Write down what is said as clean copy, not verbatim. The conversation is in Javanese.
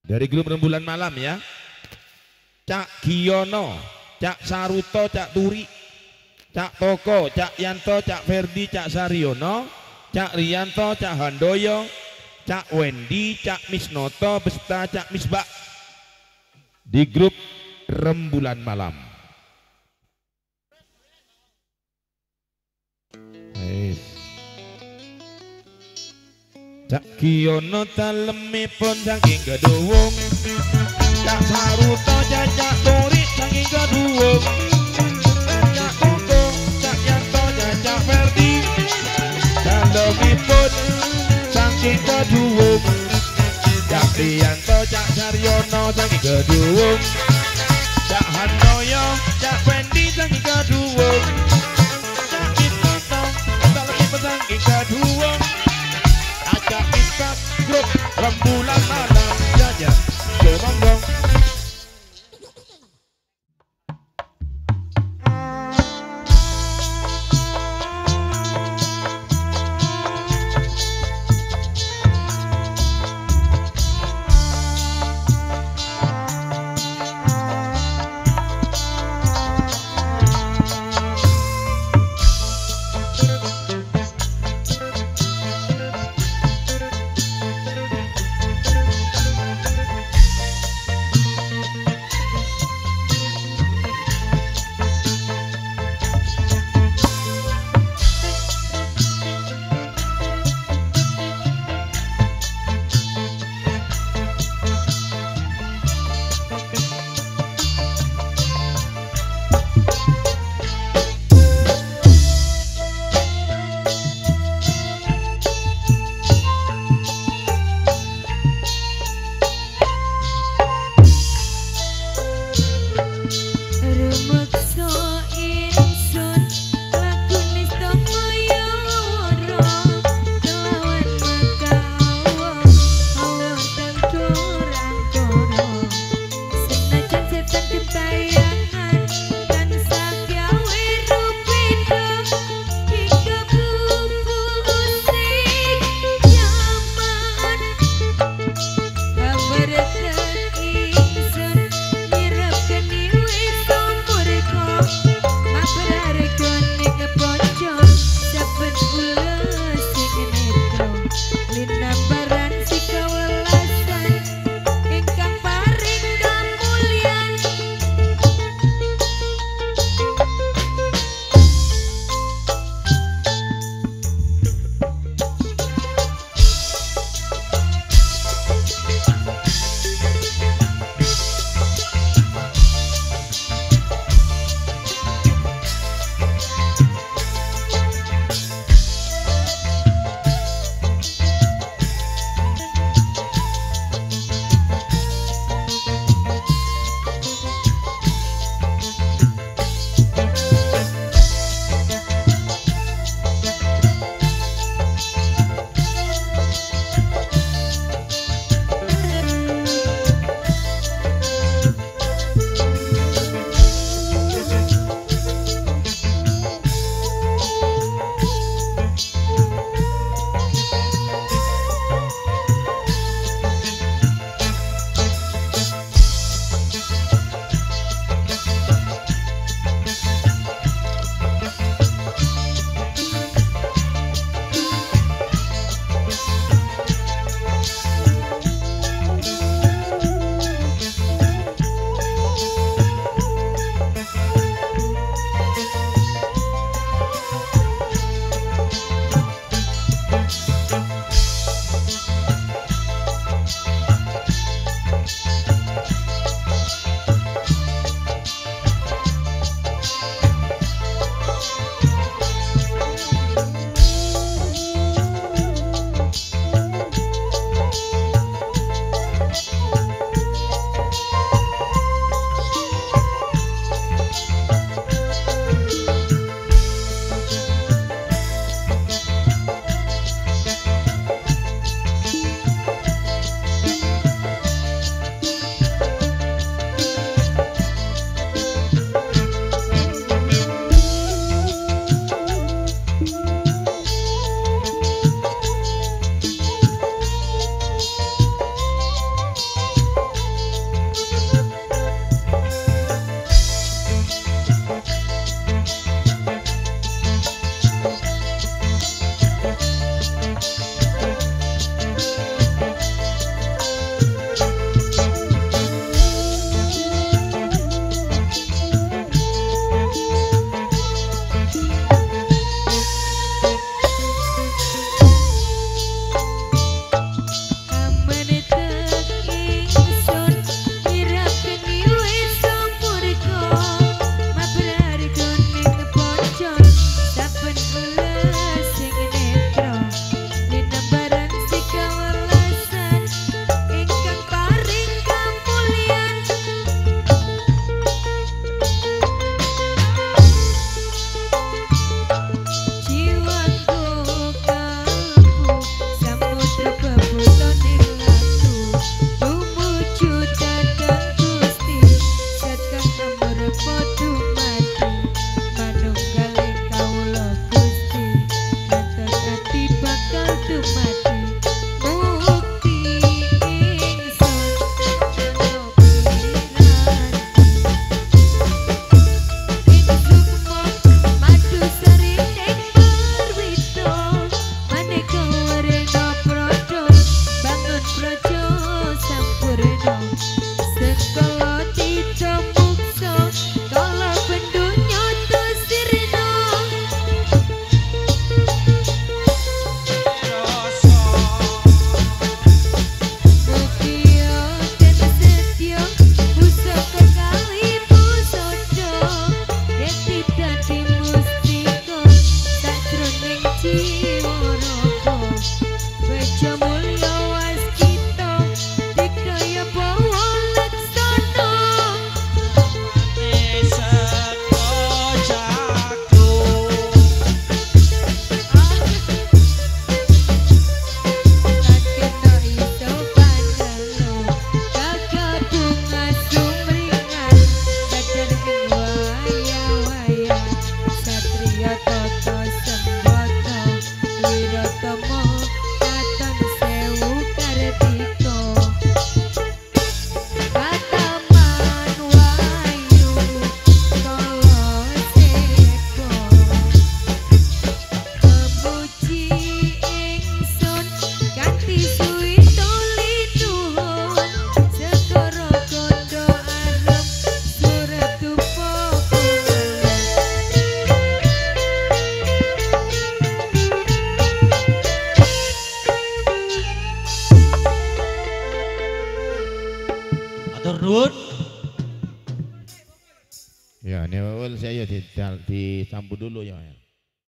Dari grup Rembulan Malam ya. Cak Giono, Cak Saruto, Cak Turi, Cak Toko, Cak Yanto, Cak Ferdi, Cak Saryono, Cak Rianto, Cak Handoyo, Cak Wendy, Cak Misnoto, beserta Cak Misbah di grup Rembulan Malam. Cak Giono talemipun saking gedung, Cak Saruto, Cak Turi saking gedung, Cak Toko, Cak Yanto, Cak Ferdi talemipun saking gedung, Cak Rianto, Cak Saryono saking gedung, Cak Handoyo, Cak Wendy saking gedung, Cak Misnoto talemipun saking gedung. Ajak miskat grup Rembulan Malam saja Joronggong. Matur nuwun. Ya, ini saya disambut dulu ya.